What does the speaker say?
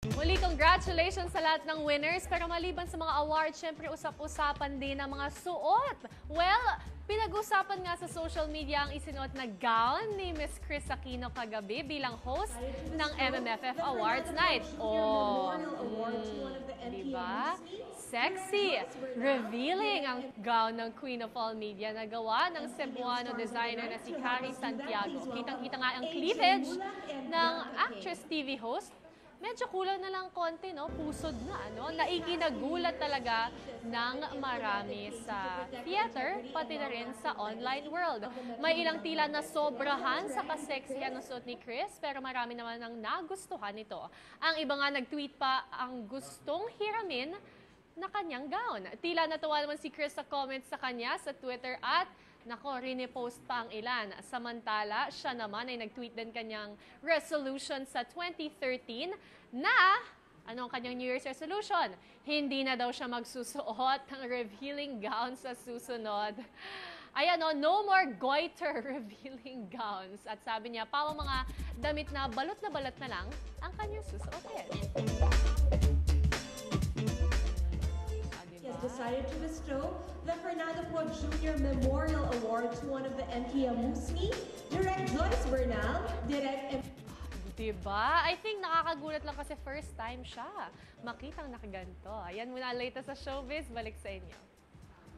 Muli, congratulations sa lahat ng winners. Pero maliban sa mga awards, syempre usap-usapan din ang mga suot. Well, pinag-usapan nga sa social media ang isinuot na gown ni Miss Chris Aquino kagabi bilang host ng MMFF Awards Night. Oh, diba? Sexy! Revealing ang gown ng Queen of All Media na gawa ng Cebuano designer na si Carrie Santiago. Kitang-kita nga ang cleavage ng actress TV host. Medyo kulang na lang konti, no? Pusod na, ano? Naikinagulat talaga ng marami sa theater, pati na rin sa online world. May ilang tila na sobrahan sa kaseksihan ng suot ni Chris, pero marami naman ang nagustuhan nito. Ang iba nga nag-tweet pa ang gustong hiramin na kanyang gown. Tila natuwa naman si Chris sa comments sa kanya sa Twitter at nako, rinipost pa ang ilan. Samantala, siya naman ay nag-tweet din kanyang resolution sa 2013 na, ano ang kanyang New Year's resolution? Hindi na daw siya magsusuot ng revealing gown sa susunod. Ayan o, no more goiter revealing gowns. At sabi niya, pawang mga damit na balot na lang ang kanyang susuotin. Decided to bestow the Fernando Po Jr. Memorial Award to one of the NTM Musni, Direct Joyce Bernal, Direct... Diba? I think nakakagulat lang kasi first time siya makitang nakaganto. Ayan muna, latest sa showbiz. Balik sa inyo.